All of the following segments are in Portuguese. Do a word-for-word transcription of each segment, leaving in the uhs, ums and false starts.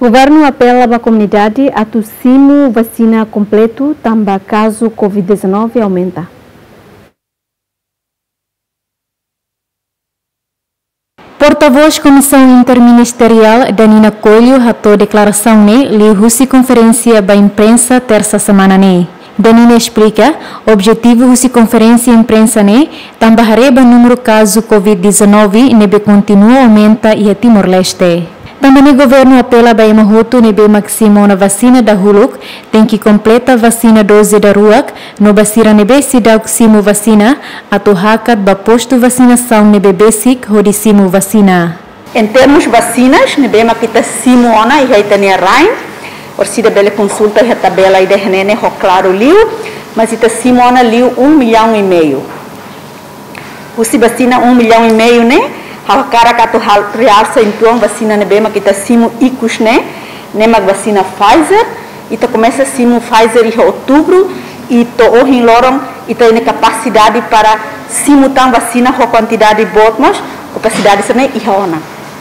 Governo apela à comunidade a tossimo vacina completo, também caso Covid dezenove aumenta. Porta-voz Comissão Interministerial Danina Coelho ratou declaração ne li husi conferência ba imprensa terça semana ne. Danina explica, objetivo husi conferência imprensa ne tambah reba número caso Covid dezenove nebe continua aumenta e a Timor-Leste. Também o governo apela a Mahoto nebe maximo na vacina da Huluk, tem que completa vacina dose da Ruak, no basira nebe sidauk simo vacina, atau hakat ba posto vacinação nebe basic hodisimo vacina. Em termos vacinas, nebe makita simo ona e haitania rain, orsida bele consulta e a tabela e derrene ho claro liu, mas ita simo ona liu um milhão e meio. Usi vacina um milhão e meio né? Hakara katu realça então vacina nebe makita simo ikus né, né mag vacina Pfizer, ita começa simo Pfizer em outubro e to ohin lorong ita ini capacidade para simultan vacina com quantidade botmas, capacidade sana ihona.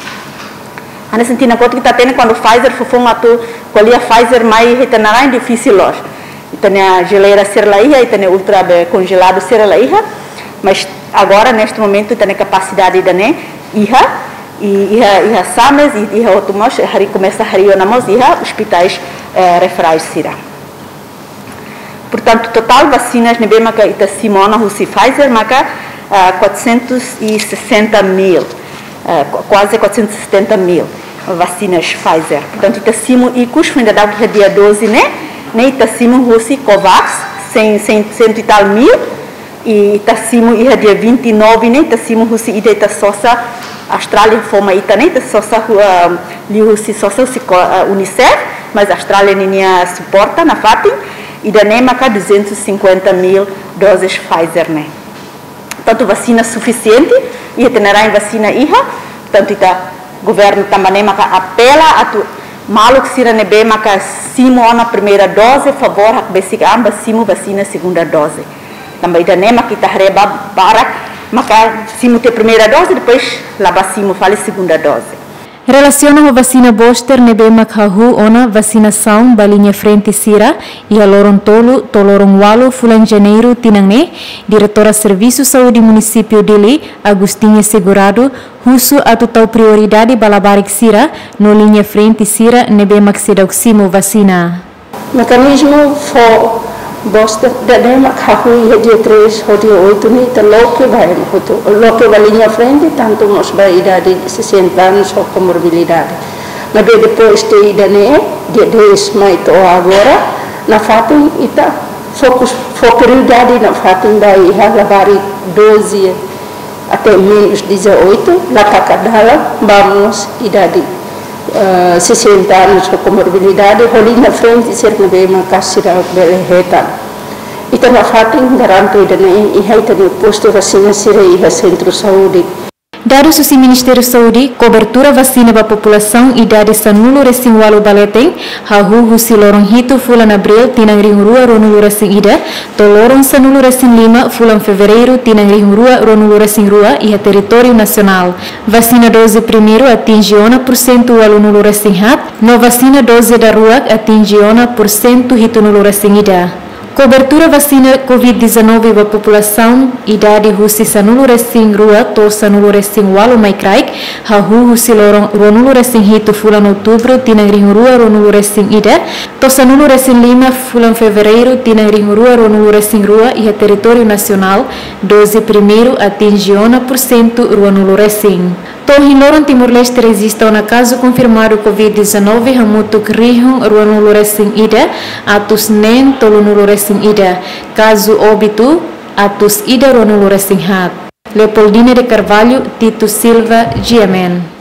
Ane sentina kota kita tene quando Pfizer fofong atu kolia Pfizer mai ita narai difícil los. Ita ne geleira ser laiha, ita ne ultra congelado ser laiha, mas agora neste momento ita ne capacidade da ne iha e iha iha sames e iha otumos hari começa hari onamos iha hospitais eh, referais sira. Portanto, total vacinas nebe maka ita simona husi Pfizer maka uh, quatrocentos e sessenta mil, uh, quase quatrocentos e setenta mil vacinas Pfizer. Portanto, ita simo ikus ainda dá que dia doze né, né ita simo husi Covax cem, cem, cento e tal mil e ita simo iha dia vinte e nove né ita simo husi ida ita sosa Austrália forma ita né ita sosa uh, li husi sosa husi uh, Unicef, mas a Austrália ninha suporta na fatin e da NEMACA duzentos e cinquenta mil doses Pfizer né. Portanto, vacina suficiente e terá em vacina iha, portanto, o governo também NEMACA apela a tu malu que sira nebe maka simo na primeira dose, favor hak basic amba simo vacina segunda dose. Também da NEMACA kita reba barak maka simo te primeira dose depois laba simo fale segunda dose. Relaciona a vacina booster nebe makhahu ona vacinação balinha frente sira e a lorong tolu tolorong walu fulan janeiro tinangne diretora Serviço Saúde Município Dili Agostinha Segurado husu atau tau prioridade balabarik sira no linha frente sira nebe maksidoximo vacina. Mekanismo for booster dane makhahu ia dia três ou dia oito ni terloke vai mahutu loke balinha frente tanto nos vai idade sessenta anos ou comorbilidade na be depois te idane dia dez mai to agora na fatin ita fokus prioridade na fatin vai halavari doze até menos dezoito na pakadala vamos idade Uh, sessenta anos com comorbilidade, ali na frente cerca de uma casira berreta. E também fatem garanto de nem e haita no posto vacina sirei e centro saúde. Dados do Ministério da Saúde, cobertura vacina para a população idade sanulo recém walu baleteng, hahu husi lorong hito fulan abril tinang rihurua ronulu recém ida, to lorong sanulo recém lima fulan fevereiro tinang rihurua ronulu recém rua e a território nacional. Vacina dose primeiro atinge ona por cento walu nulu recém hat, no vacina dose da ruak atinge ona por cento hito nulu recém ida. Cobertura vacina Covid dezenove para a população idade husi sanulo recém rua to sanulo recém walu mai kraik hahu husi lorong ronulu recém hito fulan outubro tinang rihurua ronulu recém ida to sanulo recém lima fulan fevereiro tinang rihurua ronulu recém rua e a território nacional dose primeiro atinge ona por cento ronulu recém. Tohin lorong Timor-Leste resista na caso confirmado Covid dezenove hamutuk rihung ronulu recém ida atus nen tolunulu recém ida caso óbito atus ida ronulu recém hat. Leopoldina de Carvalho, Tito Silva, G M N.